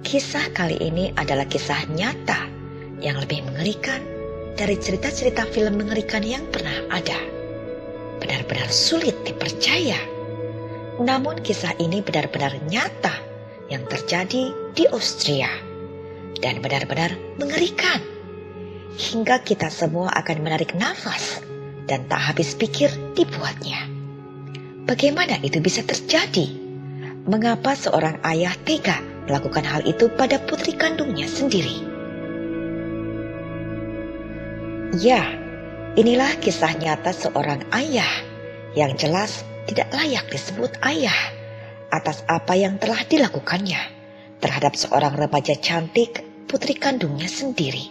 Kisah kali ini adalah kisah nyata yang lebih mengerikan dari cerita-cerita film mengerikan yang pernah ada. Benar-benar sulit dipercaya. Namun kisah ini benar-benar nyata yang terjadi di Austria. Dan benar-benar mengerikan. Hingga kita semua akan menarik nafas dan tak habis pikir dibuatnya. Bagaimana itu bisa terjadi? Mengapa seorang ayah tega melakukan hal itu pada putri kandungnya sendiri? Ya, inilah kisah nyata seorang ayah yang jelas tidak layak disebut ayah atas apa yang telah dilakukannya terhadap seorang remaja cantik putri kandungnya sendiri.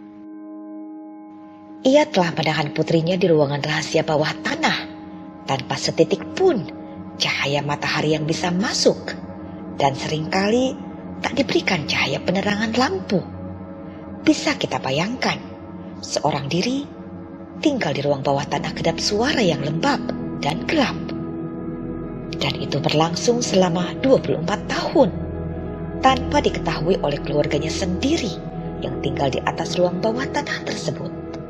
Ia telah menahan putrinya di ruangan rahasia bawah tanah tanpa setitik pun cahaya matahari yang bisa masuk, dan seringkali tak diberikan cahaya penerangan lampu. Bisa kita bayangkan, seorang diri tinggal di ruang bawah tanah kedap suara yang lembab dan gelap. Dan itu berlangsung selama 24 tahun, tanpa diketahui oleh keluarganya sendiri yang tinggal di atas ruang bawah tanah tersebut.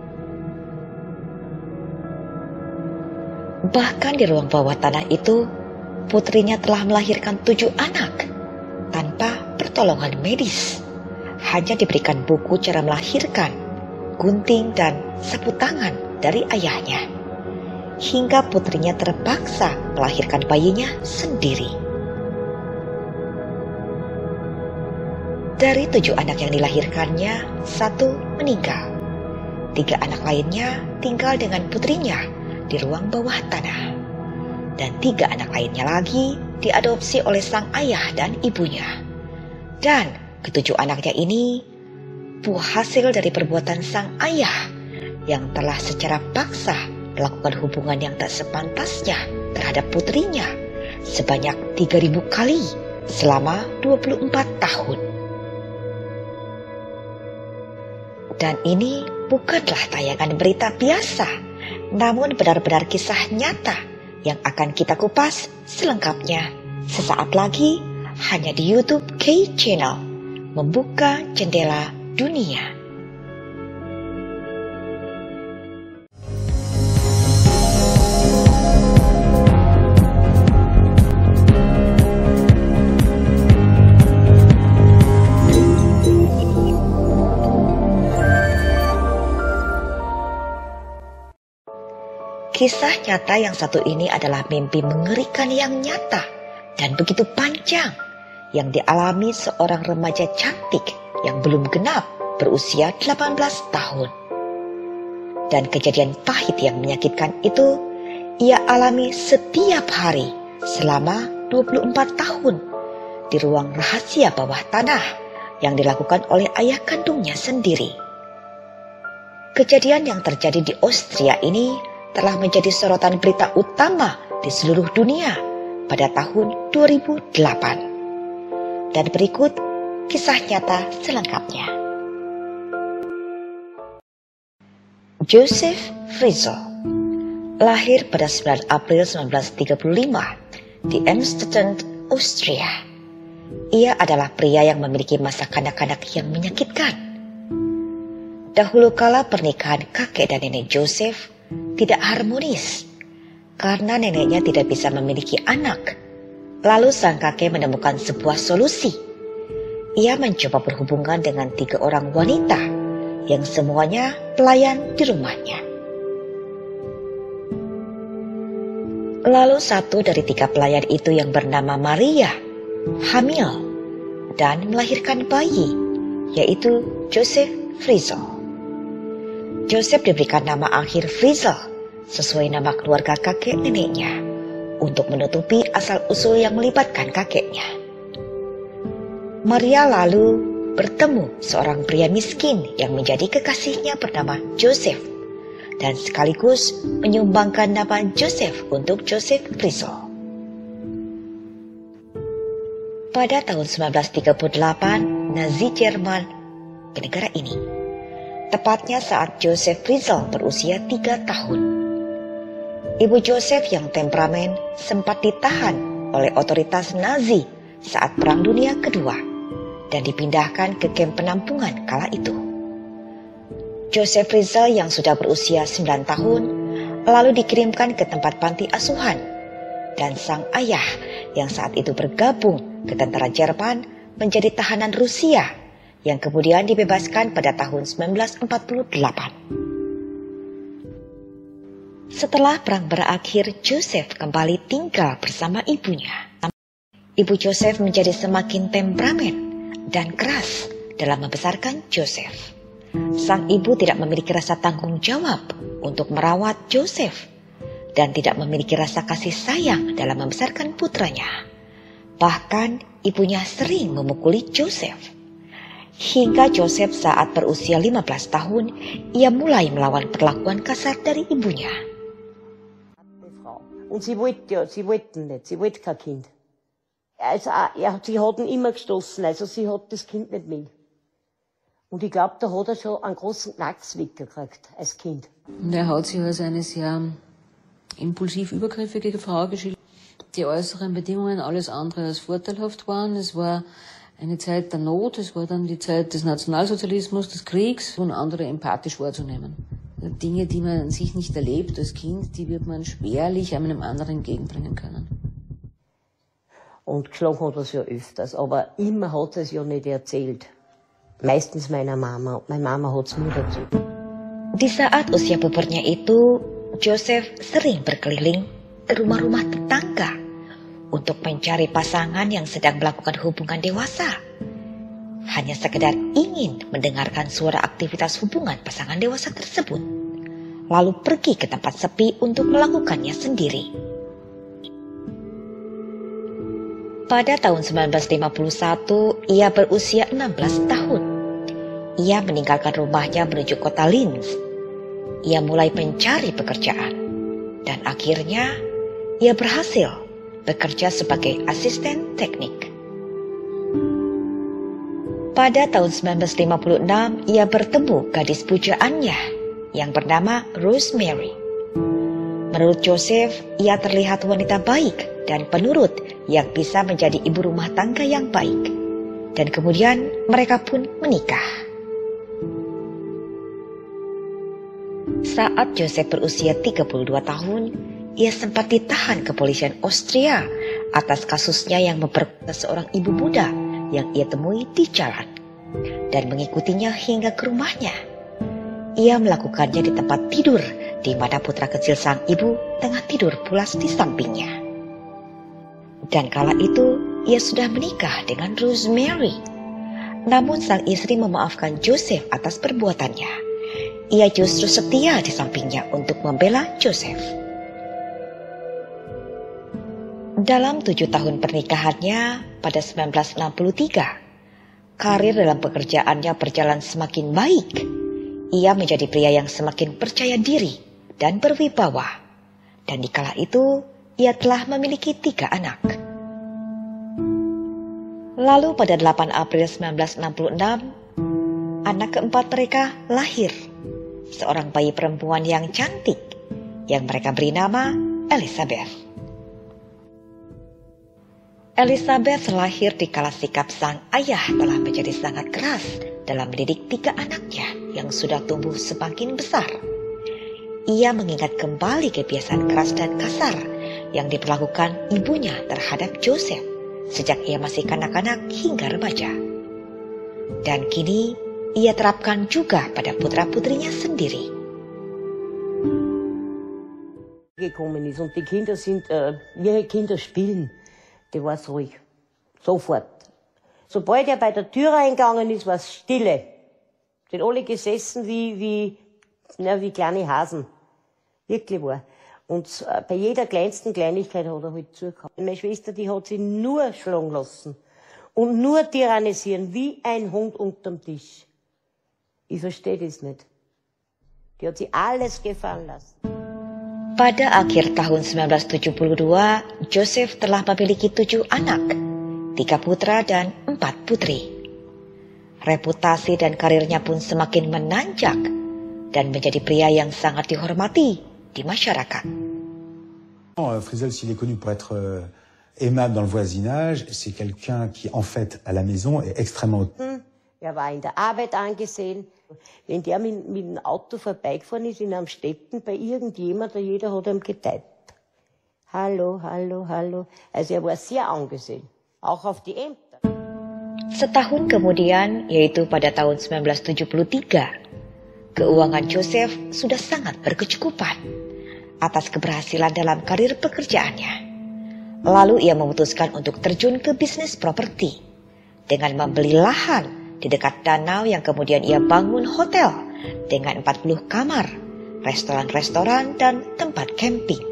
Bahkan di ruang bawah tanah itu, putrinya telah melahirkan 7 anak tanpa pertolongan medis. Hanya diberikan buku cara melahirkan, gunting dan sapu tangan dari ayahnya. Hingga putrinya terpaksa melahirkan bayinya sendiri. Dari 7 anak yang dilahirkannya, 1 meninggal. 3 anak lainnya tinggal dengan putrinya di ruang bawah tanah. Dan 3 anak lainnya lagi diadopsi oleh sang ayah dan ibunya. Dan ke-7 anaknya ini buah hasil dari perbuatan sang ayah yang telah secara paksa melakukan hubungan yang tak sepantasnya terhadap putrinya sebanyak 3.000 kali selama 24 tahun. Dan ini bukanlah tayangan berita biasa, namun benar-benar kisah nyata yang akan kita kupas selengkapnya sesaat lagi hanya di YouTube K Channel, membuka jendela dunia. Kisah nyata yang satu ini adalah mimpi mengerikan yang nyata dan begitu panjang yang dialami seorang remaja cantik yang belum genap berusia 18 tahun. Dan kejadian pahit yang menyakitkan itu ia alami setiap hari selama 24 tahun di ruang rahasia bawah tanah yang dilakukan oleh ayah kandungnya sendiri. Kejadian yang terjadi di Austria ini telah menjadi sorotan berita utama di seluruh dunia pada tahun 2008. Dan berikut kisah nyata selengkapnya. Josef Fritzl lahir pada 9 April 1935 di Emstetten, Austria. Ia adalah pria yang memiliki masa kanak-kanak yang menyakitkan. Dahulu kala pernikahan kakek dan nenek Josef tidak harmonis karena neneknya tidak bisa memiliki anak. Lalu sang kakek menemukan sebuah solusi. Ia mencoba berhubungan dengan 3 orang wanita yang semuanya pelayan di rumahnya. Lalu 1 dari 3 pelayan itu yang bernama Maria hamil dan melahirkan bayi, yaitu Josef Fritzl. Josef diberikan nama akhir Fritzl sesuai nama keluarga kakek neneknya untuk menutupi asal-usul yang melibatkan kakeknya. Maria lalu bertemu seorang pria miskin yang menjadi kekasihnya bernama Josef dan sekaligus menyumbangkan nama Josef untuk Josef Fritzl. Pada tahun 1938, Nazi Jerman ke negara ini. Tepatnya saat Josef Fritzl berusia 3 tahun. Ibu Josef yang temperamen sempat ditahan oleh otoritas Nazi saat Perang Dunia Kedua dan dipindahkan ke kamp penampungan kala itu. Joseph Fritzl yang sudah berusia 9 tahun lalu dikirimkan ke tempat panti asuhan, dan sang ayah yang saat itu bergabung ke tentara Jerman menjadi tahanan Rusia yang kemudian dibebaskan pada tahun 1948. Setelah perang berakhir, Joseph kembali tinggal bersama ibunya. Ibu Joseph menjadi semakin temperamen dan keras dalam membesarkan Joseph. Sang ibu tidak memiliki rasa tanggung jawab untuk merawat Joseph dan tidak memiliki rasa kasih sayang dalam membesarkan putranya. Bahkan ibunya sering memukuli Joseph. Hingga Joseph saat berusia 15 tahun, ia mulai melawan perlakuan kasar dari ibunya. Und sie wollten nicht, sie wollte kein Kind. Also, ja, sie hat ihn immer gestoßen, also sie hat das Kind nicht mehr. Und ich glaube, da hat er schon einen großen Knacks weggekriegt als Kind. Und er hat sich als eine sehr impulsiv übergriffige Frau geschildert. Die äußeren Bedingungen alles andere als vorteilhaft waren. Es war eine Zeit der Not, es war dann die Zeit des Nationalsozialismus, des Kriegs und andere empathisch wahrzunehmen. Dinge, die man sich nicht erlebt als Kind, die wird man schwerlich einem anderen entgegenbringen können. Und geschlagen hat er es ja öfters, aber immer hat er es ja nicht erzählt. Meistens meiner Mama. Und meine Mama hat es nur dazu. Di saat usia pubernya itu, Joseph sering berkeliling ke rumah-rumah tetangga untuk mencari pasangan yang sedang melakukan hubungan dewasa. Hanya sekedar ingin mendengarkan suara aktivitas hubungan pasangan dewasa tersebut, lalu pergi ke tempat sepi untuk melakukannya sendiri. Pada tahun 1951, ia berusia 16 tahun. Ia meninggalkan rumahnya menuju kota Linz. Ia mulai mencari pekerjaan, dan akhirnya ia berhasil bekerja sebagai asisten teknik. Pada tahun 1956, ia bertemu gadis pujaannya yang bernama Rosemary. Menurut Joseph, ia terlihat wanita baik dan penurut yang bisa menjadi ibu rumah tangga yang baik. Dan kemudian mereka pun menikah. Saat Joseph berusia 32 tahun, ia sempat ditahan kepolisian Austria atas kasusnya yang memperkosa seorang ibu muda yang ia temui di jalan dan mengikutinya hingga ke rumahnya. Ia melakukannya di tempat tidur di mana putra kecil sang ibu tengah tidur pulas di sampingnya. Dan kala itu ia sudah menikah dengan Rosemary. Namun sang istri memaafkan Joseph atas perbuatannya. Ia justru setia di sampingnya untuk membela Joseph. Dalam 7 tahun pernikahannya pada 1963, karir dalam pekerjaannya berjalan semakin baik. Ia menjadi pria yang semakin percaya diri dan berwibawa. Dan di kala itu, ia telah memiliki 3 anak. Lalu pada 8 April 1966, anak keempat mereka lahir. Seorang bayi perempuan yang cantik, yang mereka beri nama Elizabeth. Elizabeth lahir di kala sikap sang ayah telah menjadi sangat keras dalam mendidik 3 anaknya yang sudah tumbuh semakin besar. Ia mengingat kembali kebiasaan keras dan kasar yang diperlakukan ibunya terhadap Joseph sejak ia masih kanak-kanak hingga remaja. Dan kini ia terapkan juga pada putra-putrinya sendiri. Gekommen ist und die Kinder sind, ihre Kinder spielen. Die war es ruhig. Sofort. Sobald er bei der Tür reingegangen ist, war es Stille. Sind alle gesessen wie kleine Hasen. Wirklich wahr. Und bei jeder kleinsten Kleinigkeit hat er halt zugehauen. Meine Schwester, die hat sich nur schlagen lassen. Und nur tyrannisieren, wie ein Hund unterm Tisch. Ich verstehe das nicht. Die hat sich alles gefallen lassen. Pada akhir tahun 1972, Joseph telah memiliki 7 anak, 3 putra dan 4 putri. Reputasi dan karirnya pun semakin menanjak dan menjadi pria yang sangat dihormati di masyarakat. Fritzl, s'il est connu pour être aimable dans le voisinage, c'est quelqu'un qui, en fait, à la maison, est extrêmement... Er war in der Arbeit angesehen. Wenn der mit dem Auto vorbeigefahren ist in Amstetten bei irgendjemand, jeder hat ihm geteilt. Hallo, hallo, hallo. Also er war sehr angesehen, auch auf die Ämter. Setahun kemudian, yaitu pada tahun 1973, keuangan Joseph sudah sangat berkecukupan atas keberhasilan dalam karir pekerjaannya. Lalu ia memutuskan untuk terjun ke bisnis properti dengan membeli lahan di dekat danau yang kemudian ia bangun hotel dengan 40 kamar, restoran-restoran, dan tempat camping.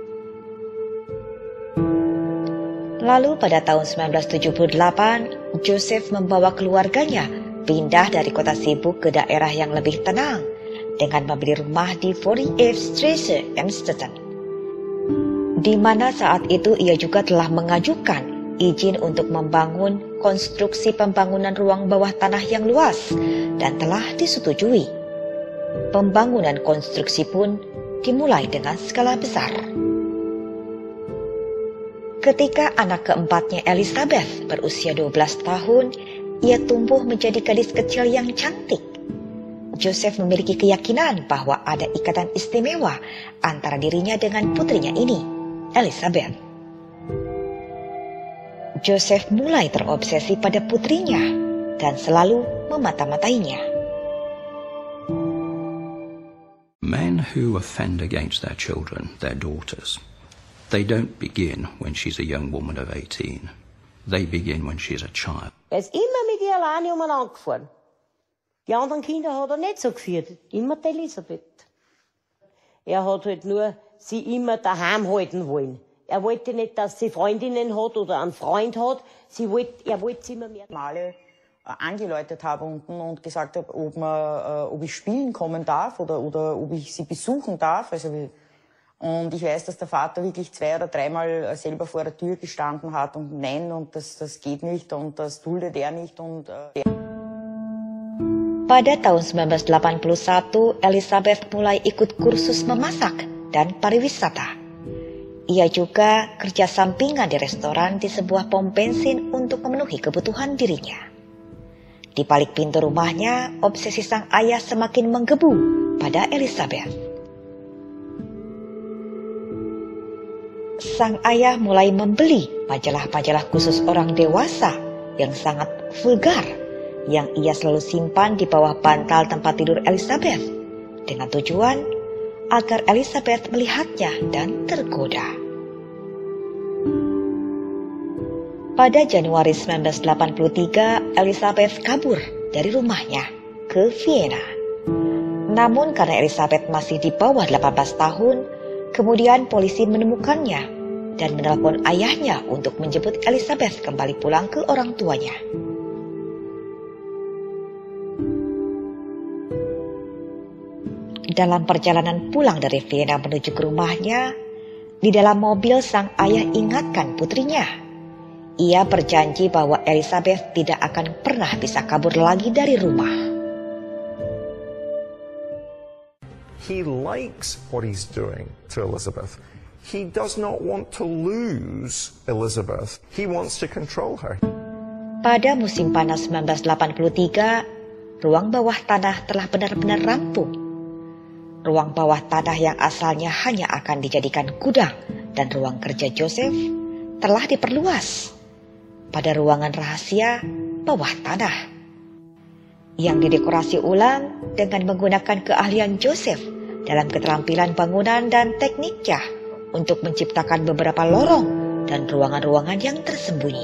Lalu pada tahun 1978, Joseph membawa keluarganya pindah dari kota sibuk ke daerah yang lebih tenang dengan membeli rumah di 48th Straße, Amsterdam, di mana saat itu ia juga telah mengajukan izin untuk membangun konstruksi pembangunan ruang bawah tanah yang luas dan telah disetujui. Pembangunan konstruksi pun dimulai dengan skala besar. Ketika anak keempatnya Elizabeth berusia 12 tahun, ia tumbuh menjadi gadis kecil yang cantik. Joseph memiliki keyakinan bahwa ada ikatan istimewa antara dirinya dengan putrinya ini, Elizabeth. Joseph mulai terobsesi pada putrinya dan selalu memata-matainya. Men who offend against their children, their daughters, they don't begin when she's a young woman of 18. They begin when she's a child. Er ist immer mit ihr alleine umeinander gefahren. Die anderen Kinder hat er nicht so geführt. Immer die Elisabeth. Er hat halt nur sie immer daheim halten wollen. Er wollte nicht, dass sie Freundinnen hat oder einen Freund hat. Er wollte sie immer mehr. Male angeläutet habe unten und gesagt habe, ob ich spielen kommen darf oder ob ich sie besuchen darf. Und ich weiß, dass der Vater wirklich 2 oder 3 Mal selber vor der Tür gestanden hat und nein, und das geht nicht und das duldet er nicht. Pada tahun 1981, Elizabeth mulai ikut kursus memasak dan pariwisata. Ia juga kerja sampingan di restoran di sebuah pom bensin untuk memenuhi kebutuhan dirinya. Di balik pintu rumahnya, obsesi sang ayah semakin menggebu pada Elizabeth. Sang ayah mulai membeli majalah-majalah khusus orang dewasa yang sangat vulgar yang ia selalu simpan di bawah bantal tempat tidur Elizabeth dengan tujuan agar Elizabeth melihatnya dan tergoda. Pada Januari 1983, Elizabeth kabur dari rumahnya ke Vienna. Namun karena Elizabeth masih di bawah 18 tahun, kemudian polisi menemukannya dan menelpon ayahnya untuk menjemput Elizabeth kembali pulang ke orang tuanya. Dalam perjalanan pulang dari Vienna menuju ke rumahnya, di dalam mobil sang ayah ingatkan putrinya. Ia berjanji bahwa Elizabeth tidak akan pernah bisa kabur lagi dari rumah. He likes what he's doing to Elizabeth. He does not want to lose Elizabeth. He wants to control her. Pada musim panas 1983, ruang bawah tanah telah benar-benar rampung. Ruang bawah tanah yang asalnya hanya akan dijadikan gudang dan ruang kerja Joseph telah diperluas pada ruangan rahasia bawah tanah yang didekorasi ulang dengan menggunakan keahlian Joseph dalam keterampilan bangunan dan tekniknya untuk menciptakan beberapa lorong dan ruangan-ruangan yang tersembunyi.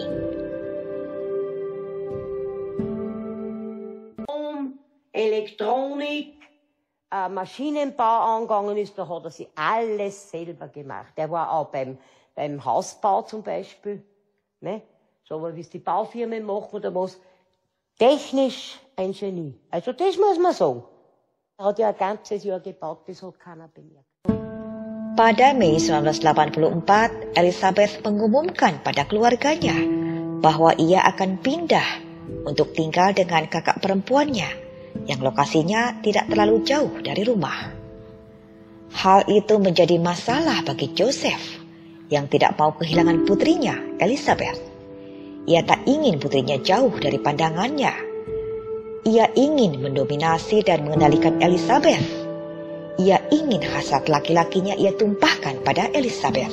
Elektronik, Maschinenbau angegangen ist, da hat er sich alles selber gemacht. Er war auch beim Hausbau zum Beispiel, ne? So, aber wie es die Baufirmen machen oder was, technisch ein Genie. Also das muss man sagen. Er hat ja ein ganzes Jahr gebaut, das hat keiner bemerkt. Pada Mei 1984, Elizabeth mengumumkan pada keluarganya bahwa ia akan pindah untuk tinggal dengan kakak perempuannya yang lokasinya tidak terlalu jauh dari rumah. Hal itu menjadi masalah bagi Joseph yang tidak mau kehilangan putrinya, Elizabeth. Ia tak ingin putrinya jauh dari pandangannya. Ia ingin mendominasi dan mengendalikan Elizabeth. Ia ingin hasrat laki-lakinya ia tumpahkan pada Elizabeth.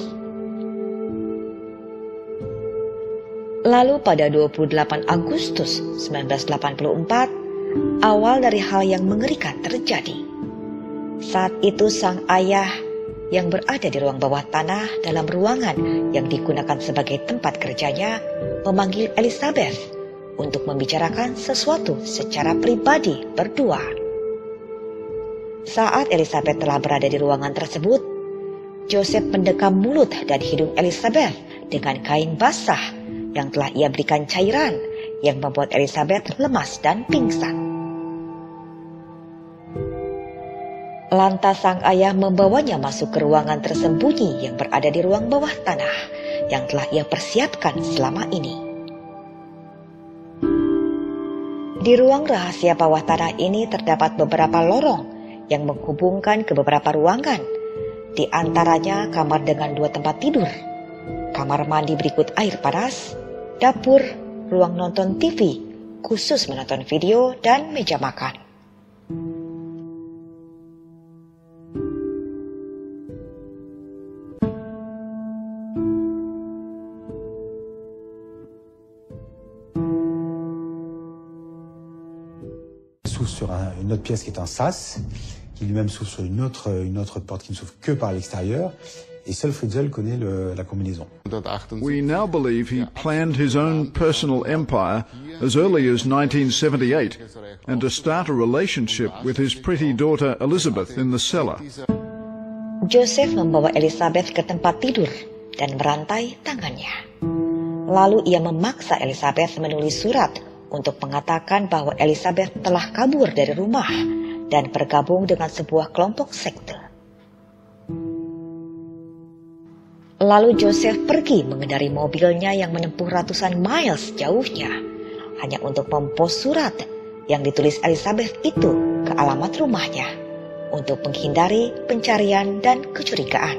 Lalu pada 28 Agustus 1984, awal dari hal yang mengerikan terjadi. Saat itu sang ayah yang berada di ruang bawah tanah dalam ruangan yang digunakan sebagai tempat kerjanya memanggil Elizabeth untuk membicarakan sesuatu secara pribadi berdua. Saat Elizabeth telah berada di ruangan tersebut, Joseph mendekam mulut dan hidung Elizabeth dengan kain basah yang telah ia berikan cairan yang membuat Elizabeth lemas dan pingsan. Lantas sang ayah membawanya masuk ke ruangan tersembunyi yang berada di ruang bawah tanah yang telah ia persiapkan selama ini. Di ruang rahasia bawah tanah ini terdapat beberapa lorong yang menghubungkan ke beberapa ruangan. Di antaranya kamar dengan 2 tempat tidur, kamar mandi berikut air panas, dapur, ruang nonton TV, khusus menonton video, dan meja makan. Sur une autre pièce qui est un sas, qui lui-même s'ouvre sur une autre porte qui ne s'ouvre que par l'extérieur, et seul Fritzl connaît la combinaison. We now believe he planned his own personal empire as early as 1978 and to start a relationship with his pretty daughter Elizabeth in the cellar. Joseph membawa Elizabeth ke tempat tidur dan merantai tangannya. Lalu ia memaksa Elizabeth menulis surat untuk mengatakan bahwa Elizabeth telah kabur dari rumah dan bergabung dengan sebuah kelompok sekte. Lalu Joseph pergi mengendari mobilnya yang menempuh ratusan miles jauhnya hanya untuk mempost surat yang ditulis Elizabeth itu ke alamat rumahnya untuk menghindari pencarian dan kecurigaan.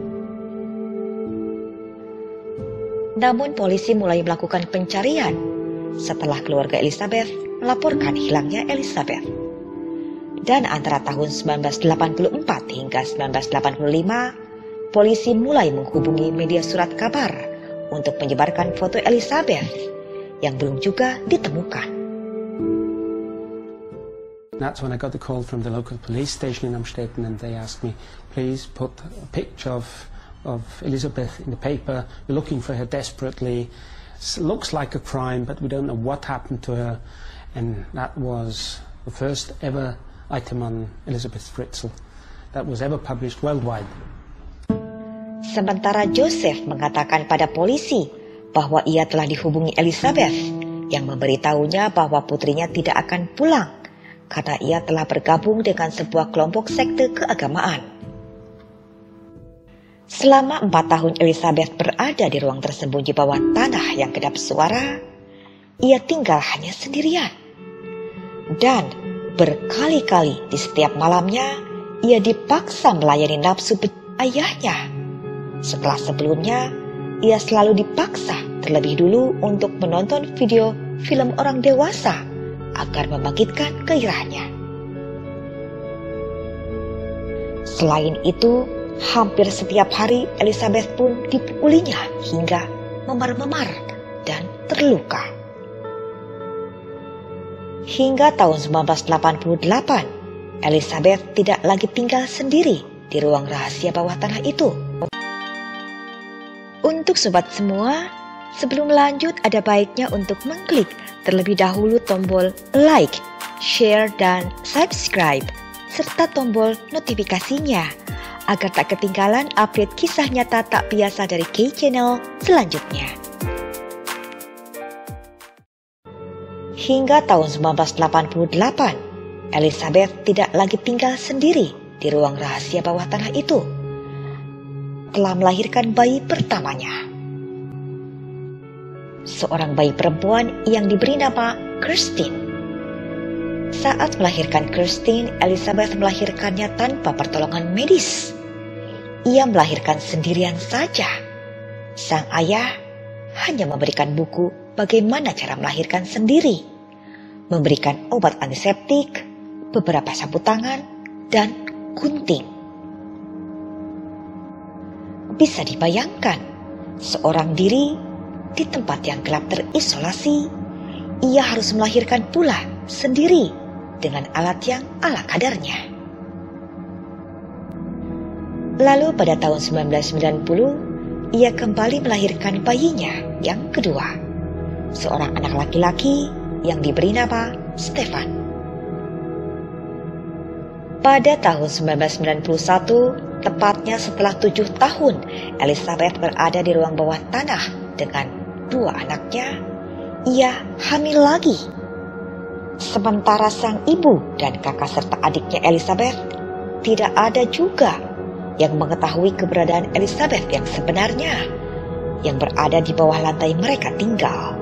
Namun polisi mulai melakukan pencarian setelah keluarga Elizabeth melaporkan hilangnya Elizabeth. Dan antara tahun 1984 hingga 1985, polisi mulai menghubungi media surat kabar untuk menyebarkan foto Elizabeth yang belum juga ditemukan. That's when I got the call from the local police station in Amstetten, and they asked me, please put a picture of Elizabeth in the paper. We're looking for her desperately. Looks like a crime, but we don't know what happened to her. And that was the first ever item on Elizabeth Fritzl that was ever published worldwide. Sementara Joseph mengatakan pada polisi bahwa ia telah dihubungi Elizabeth yang memberitahunya bahwa putrinya tidak akan pulang karena ia telah bergabung dengan sebuah kelompok sekte keagamaan. Selama 4 tahun Elizabeth berada di ruang tersembunyi bawah tanah yang kedap suara, ia tinggal hanya sendirian. Dan berkali-kali di setiap malamnya, ia dipaksa melayani nafsu ayahnya. Setelah sebelumnya, ia selalu dipaksa terlebih dulu untuk menonton video film orang dewasa agar membangkitkan gairahnya. Selain itu, hampir setiap hari Elizabeth pun dipukulinya hingga memar-memar dan terluka. Hingga tahun 1988, Elizabeth tidak lagi tinggal sendiri di ruang rahasia bawah tanah itu. Untuk sobat semua, sebelum lanjut ada baiknya untuk mengklik terlebih dahulu tombol like, share, dan subscribe, serta tombol notifikasinya, agar tak ketinggalan update kisah nyata tak biasa dari K-Channel selanjutnya. Hingga tahun 1988, Elizabeth tidak lagi tinggal sendiri di ruang rahasia bawah tanah itu. Telah melahirkan bayi pertamanya. Seorang bayi perempuan yang diberi nama Kirstine. Saat melahirkan Kirstine, Elizabeth melahirkannya tanpa pertolongan medis. Ia melahirkan sendirian saja sang ayah hanya memberikan buku bagaimana cara melahirkan sendiri, memberikan obat antiseptik, beberapa sapu tangan, dan gunting. Bisa dibayangkan, seorang diri di tempat yang gelap terisolasi, ia harus melahirkan pula sendiri dengan alat yang ala kadarnya. Lalu pada tahun 1990, ia kembali melahirkan bayinya yang kedua, seorang anak laki-laki yang diberi nama Stefan. Pada tahun 1991, tepatnya setelah 7 tahun Elizabeth berada di ruang bawah tanah dengan 2 anaknya, ia hamil lagi. Sementara sang ibu dan kakak serta adiknya Elizabeth tidak ada juga yang mengetahui keberadaan Elizabeth yang sebenarnya, yang berada di bawah lantai mereka tinggal.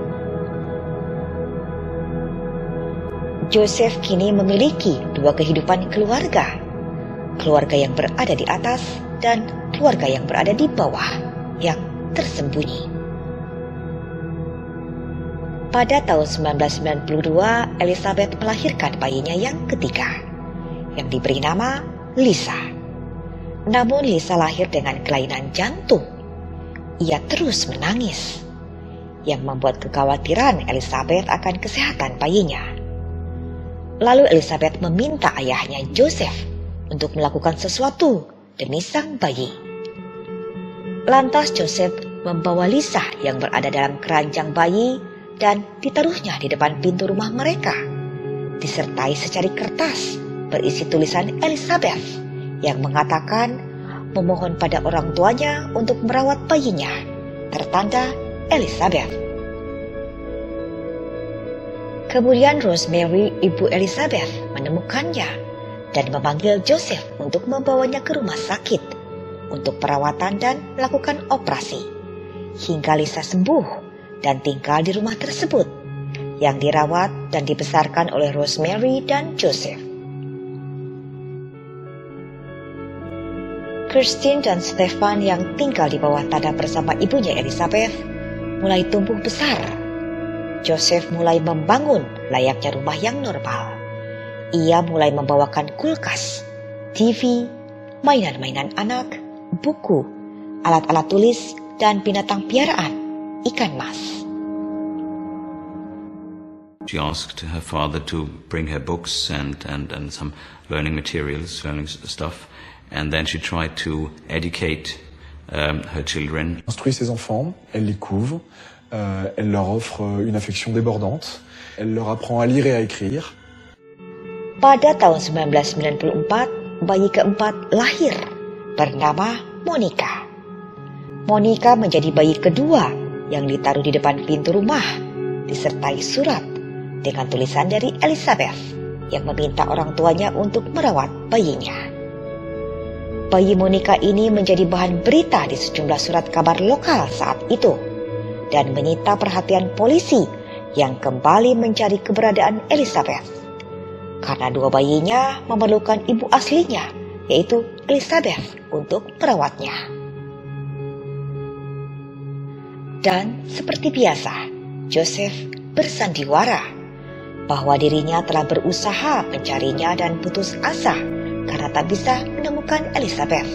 Joseph kini memiliki 2 kehidupan keluarga, keluarga yang berada di atas dan keluarga yang berada di bawah yang tersembunyi. Pada tahun 1992, Elizabeth melahirkan bayinya yang ketiga, yang diberi nama Lisa. Namun Lisa lahir dengan kelainan jantung. Ia terus menangis, yang membuat kekhawatiran Elizabeth akan kesehatan bayinya. Lalu Elizabeth meminta ayahnya Joseph untuk melakukan sesuatu demi sang bayi. Lantas Joseph membawa Lisa yang berada dalam keranjang bayi dan ditaruhnya di depan pintu rumah mereka, disertai secari kertas berisi tulisan Elizabeth yang mengatakan memohon pada orang tuanya untuk merawat bayinya, tertanda Elizabeth. Kemudian Rosemary, ibu Elizabeth, menemukannya dan memanggil Joseph untuk membawanya ke rumah sakit untuk perawatan dan melakukan operasi, hingga Lisa sembuh dan tinggal di rumah tersebut, yang dirawat dan dibesarkan oleh Rosemary dan Joseph. Christine dan Stefan yang tinggal di bawah tanah bersama ibunya Elizabeth mulai tumbuh besar. Joseph mulai membangun layaknya rumah yang normal. Ia mulai membawakan kulkas, TV, mainan-mainan anak, buku, alat-alat tulis, dan binatang piaraan, ikan mas. She asked her father to bring her books and some learning materials, learning stuff, and then she tried to educate her children. Instruit ses enfants, elle les couvre, elle leur offre une affection débordante, elle leur apprend à lire et à écrire. Pada tahun 1994, bayi keempat lahir, bernama Monica. Monica menjadi bayi kedua yang ditaruh di depan pintu rumah, disertai surat dengan tulisan dari Elizabeth yang meminta orang tuanya untuk merawat bayinya. Bayi Monica ini menjadi bahan berita di sejumlah surat kabar lokal saat itu dan menyita perhatian polisi yang kembali mencari keberadaan Elizabeth, karena 2 bayinya memerlukan ibu aslinya, yaitu Elizabeth, untuk merawatnya. Dan seperti biasa, Joseph bersandiwara bahwa dirinya telah berusaha mencarinya dan putus asa karena tak bisa menemukan Elizabeth.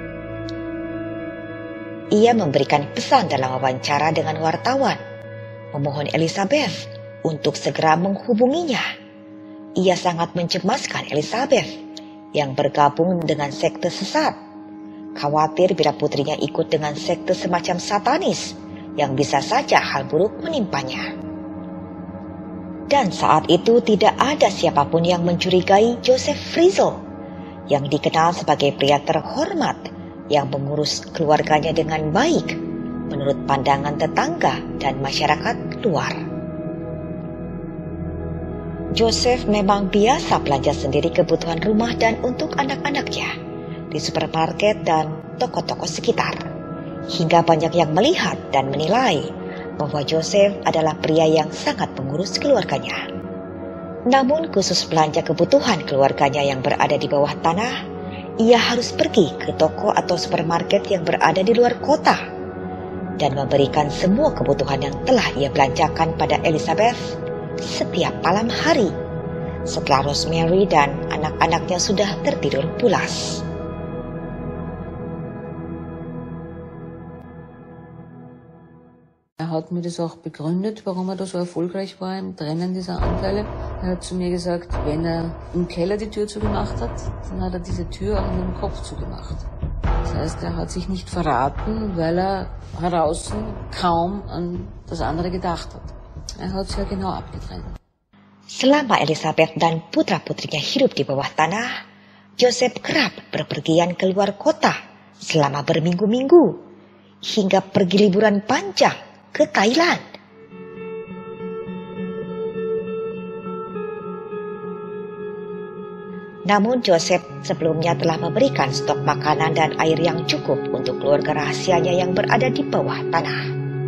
Ia memberikan pesan dalam wawancara dengan wartawan, memohon Elizabeth untuk segera menghubunginya. Ia sangat mencemaskan Elizabeth yang bergabung dengan sekte sesat, khawatir bila putrinya ikut dengan sekte semacam satanis yang bisa saja hal buruk menimpanya. Dan saat itu tidak ada siapapun yang mencurigai Joseph Frizzle, yang dikenal sebagai pria terhormat yang mengurus keluarganya dengan baik menurut pandangan tetangga dan masyarakat luar. Joseph memang biasa belanja sendiri kebutuhan rumah dan untuk anak-anaknya di supermarket dan toko-toko sekitar, hingga banyak yang melihat dan menilai bahwa Joseph adalah pria yang sangat mengurus keluarganya. Namun khusus belanja kebutuhan keluarganya yang berada di bawah tanah, ia harus pergi ke toko atau supermarket yang berada di luar kota. dan memberikan semua kebutuhan yang telah ia belanjakan pada Elizabeth setiap malam hari setelah Rosemary dan anak-anaknya sudah tertidur pulas. Er hat mir das auch begründet, warum er da so erfolgreich war im Trennen dieser Anteile. Er hat zu mir gesagt, wenn er im Keller die Tür zugemacht hat, dann hat er diese Tür auch in den Kopf zugemacht. Das heißt, er hat sich nicht verraten, weil er draußen kaum an das andere gedacht hat. Er hat es ja genau abgetrennt. Selama Elizabeth dan putra-putrinya hidup di bawah tanah, Joseph kerap berpergian ke luar kota selama berminggu-minggu, hingga pergi liburan panjang ke Thailand. Namun Joseph sebelumnya telah memberikan stok makanan dan air yang cukup untuk keluarga rahasianya yang berada di bawah tanah.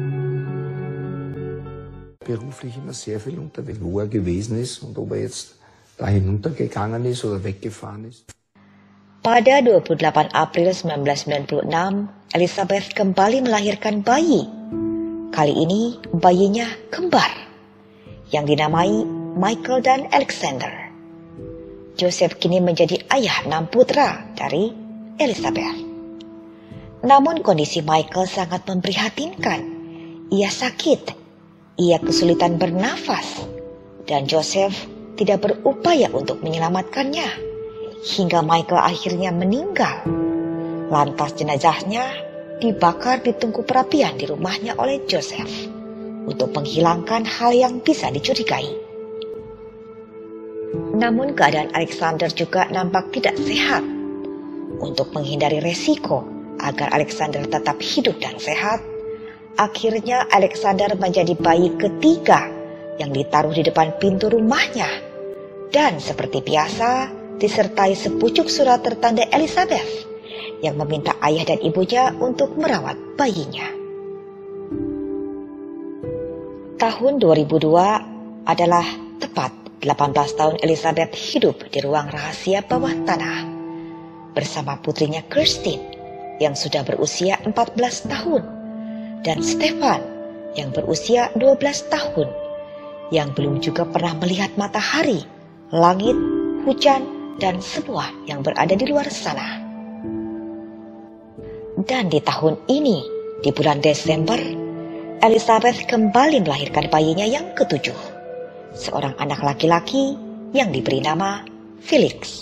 Beruflich immer sehr viel unterwegs, wo er gewesen ist und ob er jetzt da hinuntergegangen ist oder weggefahren ist. Pada 28 April 1996, Elizabeth kembali melahirkan bayi. Kali ini bayinya kembar yang dinamai Michael dan Alexander. Joseph kini menjadi ayah 6 putra dari Elizabeth. Namun kondisi Michael sangat memprihatinkan. Ia sakit, ia kesulitan bernafas, dan Joseph tidak berupaya untuk menyelamatkannya, hingga Michael akhirnya meninggal. Lantas jenazahnya dibakar di tungku perapian di rumahnya oleh Joseph untuk menghilangkan hal yang bisa dicurigai. Namun keadaan Alexander juga nampak tidak sehat. Untuk menghindari resiko agar Alexander tetap hidup dan sehat, akhirnya Alexander menjadi bayi ketiga yang ditaruh di depan pintu rumahnya, dan seperti biasa disertai sepucuk surat tertanda Elizabeth yang meminta ayah dan ibunya untuk merawat bayinya. Tahun 2002 adalah tepat 18 tahun Elizabeth hidup di ruang rahasia bawah tanah bersama putrinya Kirsten yang sudah berusia 14 tahun dan Stefan yang berusia 12 tahun yang belum juga pernah melihat matahari, langit, hujan, dan semua yang berada di luar sana. Dan di tahun ini, di bulan Desember, Elizabeth kembali melahirkan bayinya yang ketujuh, seorang anak laki-laki yang diberi nama Felix.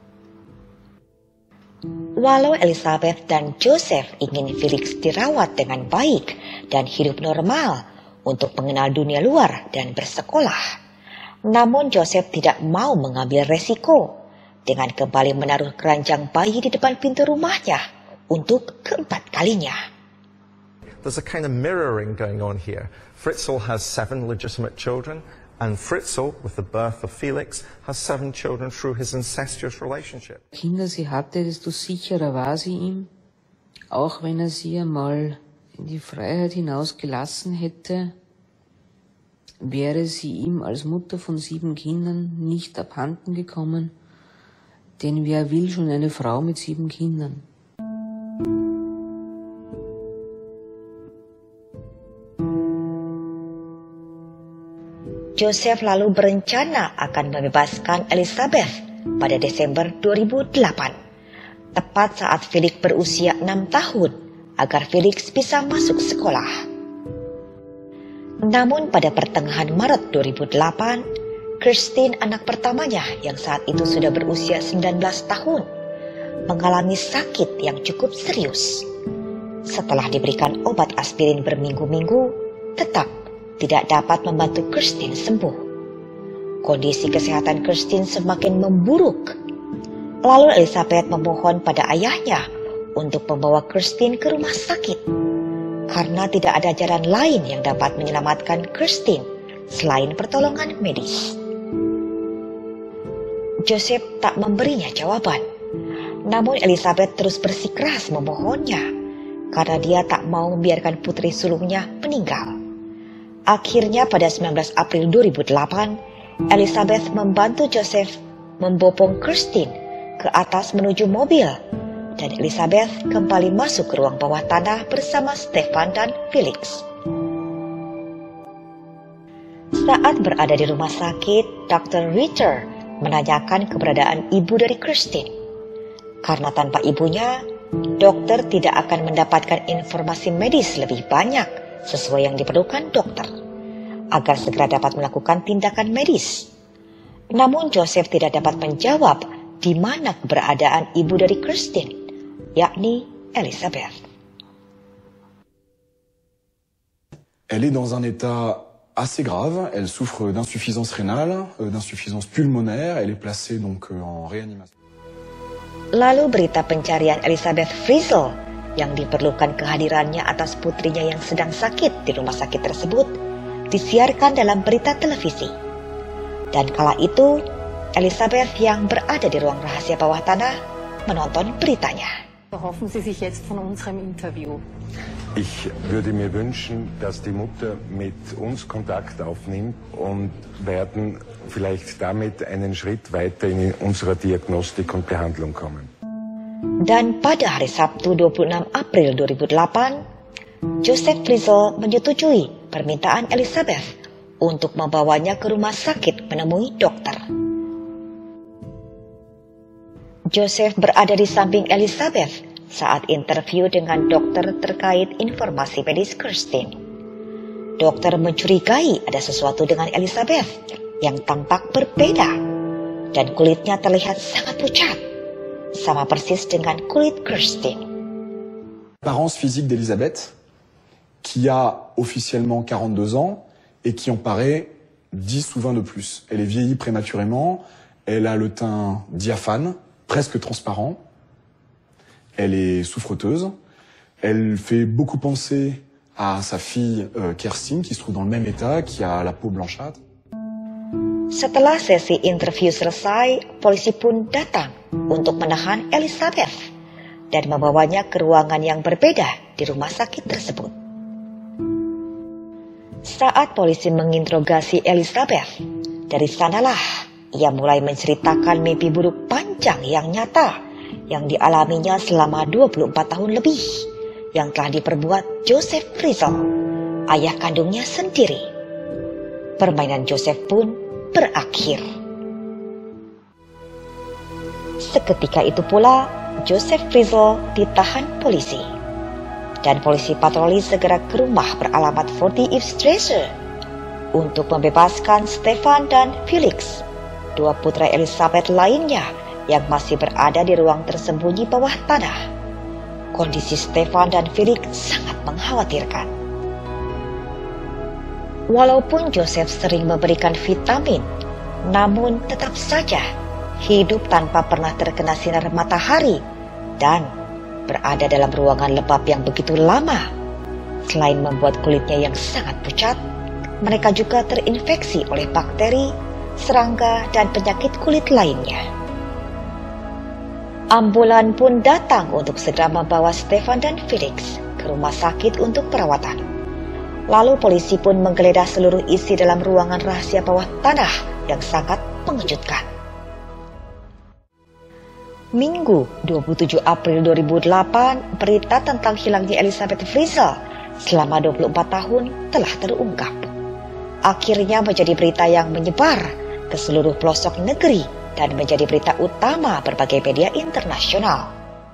Walau Elizabeth dan Joseph ingin Felix dirawat dengan baik dan hidup normal untuk mengenal dunia luar dan bersekolah, namun Joseph tidak mau mengambil resiko dengan kembali menaruh keranjang bayi di depan pintu rumahnya untuk keempat kalinya. There's a kind of mirroring going on here. Fritzl has 7 legitimate children, and Fritzl, with the birth of Felix, has 7 children through his incestuous relationship. Kinder sie hatte, desto sicherer war sie ihm, auch wenn er sie einmal in die Freiheit hinausgelassen hätte, wäre sie ihm als Mutter von 7 Kindern nicht abhanden gekommen, denn wer will schon eine Frau mit 7 Kindern? Joseph lalu berencana akan membebaskan Elizabeth pada Desember 2008, tepat saat Felix berusia 6 tahun, agar Felix bisa masuk sekolah. Namun pada pertengahan Maret 2008, Kirsten, anak pertamanya yang saat itu sudah berusia 19 tahun, mengalami sakit yang cukup serius. Setelah diberikan obat aspirin berminggu-minggu, tetap tidak dapat membantu Kirsten sembuh. Kondisi kesehatan Kirsten semakin memburuk. Lalu Elizabeth memohon pada ayahnya untuk membawa Kirsten ke rumah sakit, karena tidak ada jalan lain yang dapat menyelamatkan Kirsten selain pertolongan medis. Joseph tak memberinya jawaban, namun Elizabeth terus bersikeras memohonnya, karena dia tak mau membiarkan putri sulungnya meninggal. Akhirnya pada 19 April 2008, Elizabeth membantu Joseph membopong Kirsten ke atas menuju mobil dan Elizabeth kembali masuk ke ruang bawah tanah bersama Stefan dan Felix. Saat berada di rumah sakit, Dr. Ritter menanyakan keberadaan ibu dari Christine. Karena tanpa ibunya, dokter tidak akan mendapatkan informasi medis lebih banyak sesuai yang diperlukan dokter, agar segera dapat melakukan tindakan medis. Namun Joseph tidak dapat menjawab di mana keberadaan ibu dari Christine, yakni Elizabeth. Elle est dans un état assez grave, elle souffre d'insuffisance rénale, d'insuffisance pulmonaire, elle est placée donc en réanimation. Lalu berita pencarian Elizabeth Frizzle yang diperlukan kehadirannya atas putrinya yang sedang sakit di rumah sakit tersebut disiarkan dalam berita televisi. Dan kala itu, Elizabeth yang berada di ruang rahasia bawah tanah menonton beritanya. Erhoffen Sie sich jetzt von unserem Interview? Ich würde mir wünschen, dass die Mutter mit uns Kontakt aufnimmt und werden vielleicht damit einen Schritt weiter in unserer Diagnostik und Behandlung kommen. Dan pada hari Sabtu 26 April 2008, Joseph Frizzle menyetujui permintaan Elizabeth untuk membawanya ke rumah sakit menemui dokter. Joseph berada di samping Elizabeth saat interview dengan dokter terkait informasi medis Christine. Dokter mencurigai ada sesuatu dengan Elizabeth yang tampak berbeda dan kulitnya terlihat sangat pucat, sama persis dengan kulit Christine. L'apparence physique d'Elisabeth, qui a officiellement 42 ans et qui en paraît 10 ou 20 de plus. Elle est vieillie prématurément, elle a le teint diaphane, presque transparent. Elle est souffreteuse. Elle fait beaucoup penser à sa fille Kerstin, qui se trouve dans le même état, qui a la peau blanchâtre. Setelah sesi interview selesai, polisi pun datang untuk menahan Elizabeth dan membawanya ke ruangan yang berbeda di rumah sakit tersebut. Saat polisi menginterogasi Elizabeth, dari sanalah ia mulai menceritakan mimpi buruk panjang yang nyata yang dialaminya selama 24 tahun lebih yang telah diperbuat Joseph Frizzle, ayah kandungnya sendiri. Permainan Joseph pun berakhir. Seketika itu pula, Joseph Frizzle ditahan polisi. Dan polisi patroli segera ke rumah beralamat 40 Eve Strasse untuk membebaskan Stefan dan Felix, dua putra Elizabeth lainnya yang masih berada di ruang tersembunyi bawah tanah. Kondisi Stefan dan Felix sangat mengkhawatirkan. Walaupun Joseph sering memberikan vitamin, namun tetap saja hidup tanpa pernah terkena sinar matahari dan berada dalam ruangan lembab yang begitu lama. Selain membuat kulitnya yang sangat pucat, mereka juga terinfeksi oleh bakteri, serangga, dan penyakit kulit lainnya. Ambulan pun datang untuk segera membawa Stefan dan Felix ke rumah sakit untuk perawatan. Lalu polisi pun menggeledah seluruh isi dalam ruangan rahasia bawah tanah yang sangat mengejutkan. Minggu 27 April 2008, berita tentang hilangnya Elizabeth Frizzle selama 24 tahun telah terungkap. Akhirnya menjadi berita yang menyebar ke seluruh pelosok negeri dan menjadi berita utama berbagai media internasional.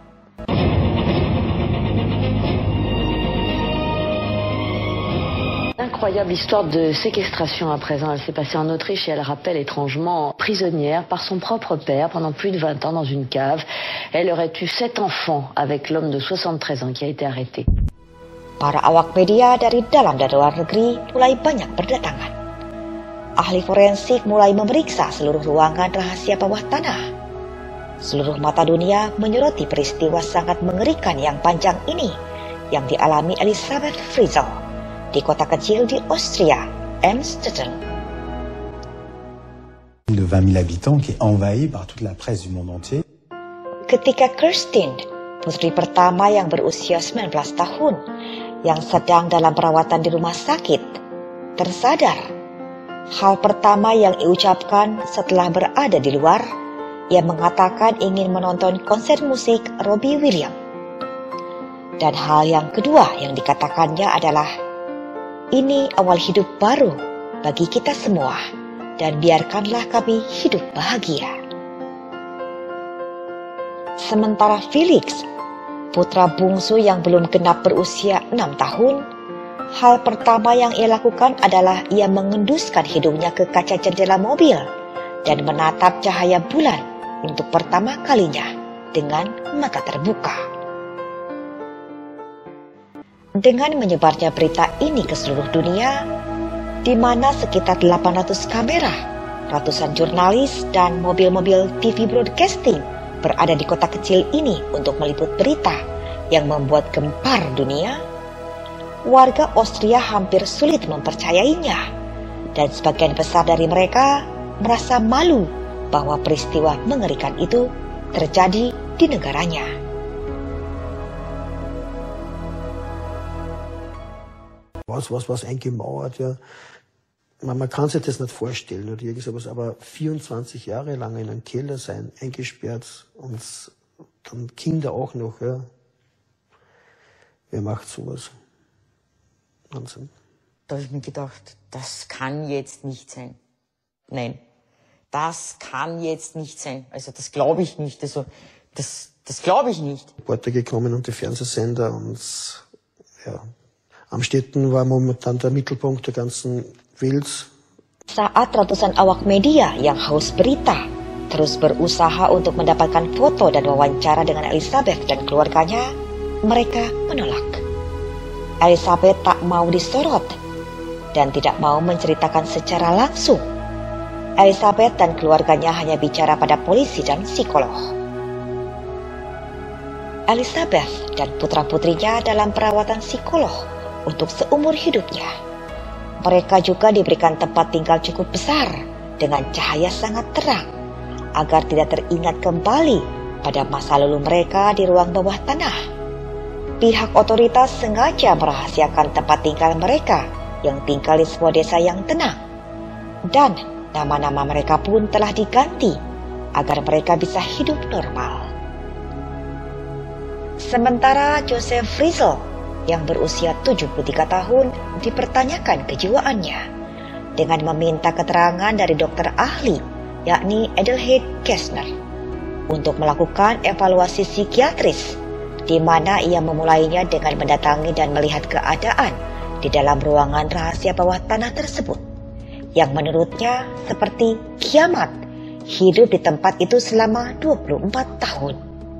Incroyable histoire de séquestration à présent. Elle s'est passée en Autriche et elle rappelle étrangement prisonnière par son propre père pendant plus de 20 ans dans une cave. Elle aurait eu 7 enfants avec l'homme de 73 ans qui a été arrêté. Para awak media dari dalam dan luar negeri mulai banyak berdatangan. Ahli forensik mulai memeriksa seluruh ruangan rahasia bawah tanah. Seluruh mata dunia menyoroti peristiwa sangat mengerikan yang panjang ini yang dialami Elizabeth Frizzle di kota kecil di Austria, Emstetten. De 20 000 habitants qui est envahi par toute la presse du monde entier. Ketika Christine, putri pertama yang berusia 19 tahun, yang sedang dalam perawatan di rumah sakit, tersadar, hal pertama yang diucapkan setelah berada di luar ia mengatakan ingin menonton konser musik Robbie Williams. Dan hal yang kedua yang dikatakannya adalah, ini awal hidup baru bagi kita semua, dan biarkanlah kami hidup bahagia. Sementara Felix, putra bungsu yang belum genap berusia 6 tahun, hal pertama yang ia lakukan adalah ia mengenduskan hidungnya ke kaca jendela mobil dan menatap cahaya bulan untuk pertama kalinya dengan mata terbuka. Dengan menyebarnya berita ini ke seluruh dunia, di mana sekitar 800 kamera, ratusan jurnalis, dan mobil-mobil TV broadcasting berada di kota kecil ini untuk meliput berita yang membuat gempar dunia, warga Austria hampir sulit mempercayainya, dan sebagian besar dari mereka merasa malu bahwa peristiwa mengerikan itu terjadi di negaranya. Was eingemauert, ja. Man kann sich das nicht vorstellen oder irgend sowas, aber 24 Jahre lang in einem Keller sein, eingesperrt und dann Kinder auch noch, ja. Wer macht sowas? Wahnsinn. Da habe ich mir gedacht, das kann jetzt nicht sein. Nein, das kann jetzt nicht sein. Also das glaube ich nicht. Also das glaube ich nicht. Reporter gekommen und die Fernsehsender und ja. Amstetten war momentan der Mittelpunkt der ganzen Welt. Saat ratusan awak media yang haus berita terus berusaha untuk mendapatkan foto dan wawancara dengan Elizabeth dan keluarganya, mereka menolak. Elizabeth tak mau disorot dan tidak mau menceritakan secara langsung. Elizabeth dan keluarganya hanya bicara pada polisi dan psikolog. Elizabeth dan putra-putrinya dalam perawatan psikolog untuk seumur hidupnya. Mereka juga diberikan tempat tinggal cukup besar dengan cahaya sangat terang agar tidak teringat kembali pada masa lalu mereka di ruang bawah tanah. Pihak otoritas sengaja merahasiakan tempat tinggal mereka yang tinggal di sebuah desa yang tenang, dan nama-nama mereka pun telah diganti agar mereka bisa hidup normal. Sementara Joseph Fritzl yang berusia 73 tahun dipertanyakan kejiwaannya dengan meminta keterangan dari dokter ahli, yakni Adelheid Kessner, untuk melakukan evaluasi psikiatris, di mana ia memulainya dengan mendatangi dan melihat keadaan di dalam ruangan rahasia bawah tanah tersebut, yang menurutnya seperti kiamat hidup di tempat itu selama 24 tahun.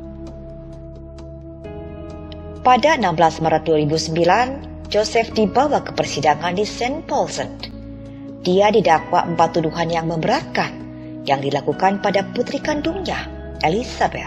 Pada 16 Maret 2009, Joseph dibawa ke persidangan di St. Paulsen. Dia didakwa 4 tuduhan yang memberatkan yang dilakukan pada putri kandungnya, Elizabeth.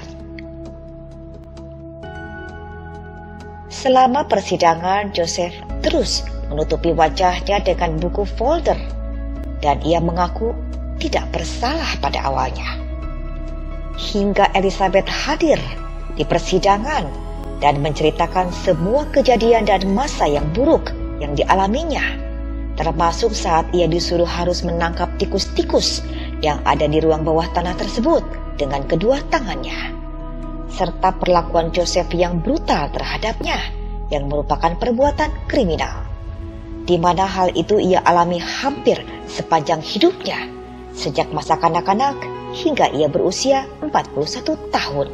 Selama persidangan, Joseph terus menutupi wajahnya dengan buku folder, dan ia mengaku tidak bersalah pada awalnya. Hingga Elizabeth hadir di persidangan dan menceritakan semua kejadian dan masa yang buruk yang dialaminya, termasuk saat ia disuruh harus menangkap tikus-tikus yang ada di ruang bawah tanah tersebut dengan kedua tangannya, serta perlakuan Joseph yang brutal terhadapnya yang merupakan perbuatan kriminal, di mana hal itu ia alami hampir sepanjang hidupnya, sejak masa kanak-kanak hingga ia berusia 41 tahun.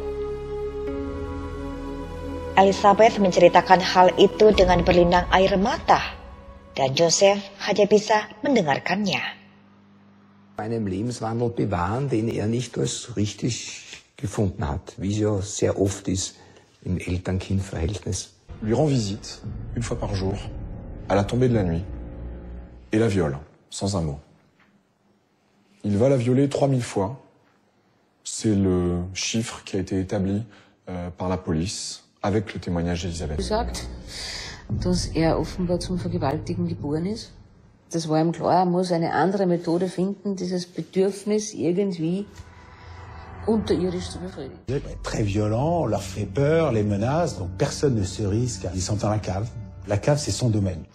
Elizabeth menceritakan hal itu dengan berlinang air mata, dan Joseph hanya bisa mendengarkannya. Einem Lebenswandel bewahren, den nicht als richtig gefunden hat, wie es ja sehr oft ist im Eltern-Kind-Verhältnis. Lui rend visite, une fois par jour, à la tombée de la nuit, et la viole, sans un mot. Il va la violer 3000 fois. C'est le chiffre qui a été établi par la police, avec le témoignage d'Elisabeth. Gesagt, dass offenbar zum Vergewaltigen geboren ist. Das war ihm klar, er muss eine andere Methode finden, dieses Bedürfnis irgendwie unterirdisch zu befriedigen. Très violent, on leur fait peur, les menaces, donc personne ne se risque. Ils sont dans la cave. La cave, c'est son domaine.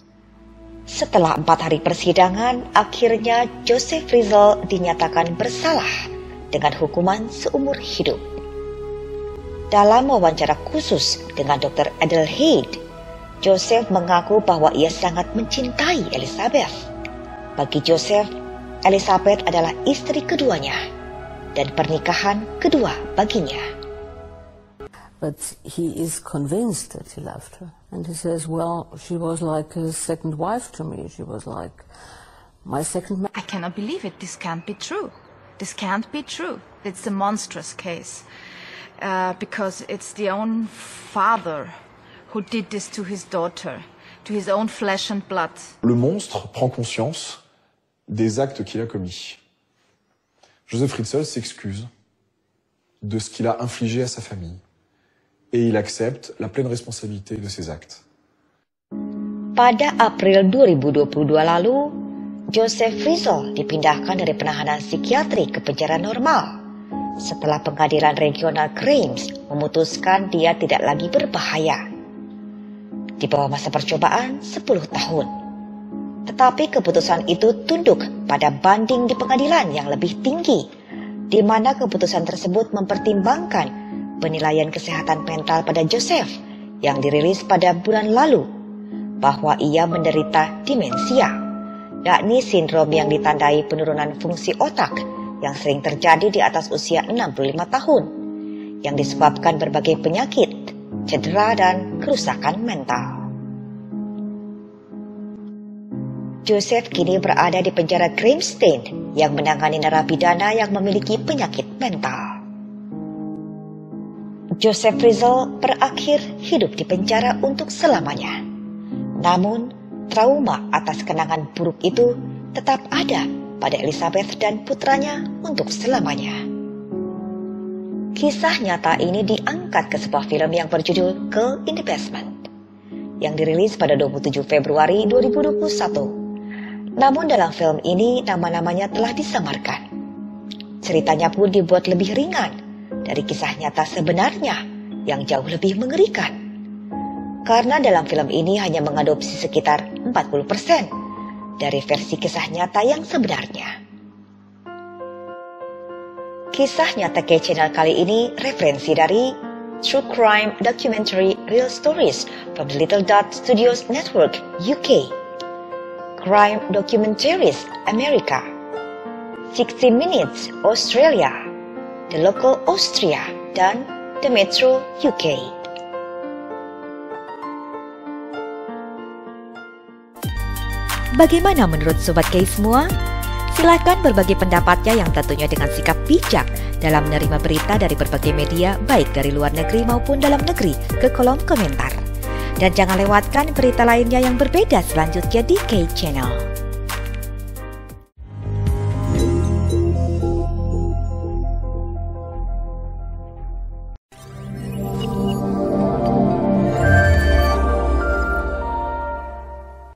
Setelah 4 hari persidangan, akhirnya Joseph Fritzl dinyatakan bersalah dengan hukuman seumur hidup. Dalam wawancara khusus dengan Dr. Adelheid, Joseph mengaku bahwa ia sangat mencintai Elizabeth. Bagi Joseph, Elizabeth adalah istri keduanya dan pernikahan kedua baginya. But he is convinced that he loved her. And he says, well, she was like a second wife to me. She was like my second... I cannot believe it. This can't be true. This can't be true. It's a monstrous case. Because it's the own father who did this to his daughter, to his own flesh and blood. Le monstre prend conscience des actes qu'il a commis. Joseph Fritzl s'excuse de ce qu'il a infligé à sa famille. Et il accepte la pleine responsabilité de ses actes. Pada April 2022 lalu, Joseph Fritzl dipindahkan dari penahanan psikiatri ke penjara normal setelah pengadilan regional Krems memutuskan dia tidak lagi berbahaya. Di bawah masa percobaan 10 tahun. Tetapi keputusan itu tunduk pada banding di pengadilan yang lebih tinggi, di mana keputusan tersebut mempertimbangkan penilaian kesehatan mental pada Joseph yang dirilis pada bulan lalu, bahwa ia menderita demensia, yakni sindrom yang ditandai penurunan fungsi otak yang sering terjadi di atas usia 65 tahun, yang disebabkan berbagai penyakit, cedera, dan kerusakan mental. Joseph kini berada di penjara Grimstein yang menangani narapidana yang memiliki penyakit mental. Joseph Fritzl berakhir hidup di penjara untuk selamanya. Namun, trauma atas kenangan buruk itu tetap ada pada Elizabeth dan putranya untuk selamanya. Kisah nyata ini diangkat ke sebuah film yang berjudul Girl in the Basement, yang dirilis pada 27 Februari 2021. Namun dalam film ini nama-namanya telah disamarkan. Ceritanya pun dibuat lebih ringan dari kisah nyata sebenarnya yang jauh lebih mengerikan. Karena dalam film ini hanya mengadopsi sekitar 40% dari versi kisah nyata yang sebenarnya. Kisah nyata K-Channel kali ini referensi dari True Crime Documentary Real Stories from the Little Dot Studios Network UK, Crime Documentaries America, 60 Minutes Australia, The Local Austria, dan The Metro UK. Bagaimana menurut Sobat K semua? Silahkan berbagi pendapatnya yang tentunya dengan sikap bijak dalam menerima berita dari berbagai media baik dari luar negeri maupun dalam negeri ke kolom komentar. Dan jangan lewatkan berita lainnya yang berbeda selanjutnya di K-Channel.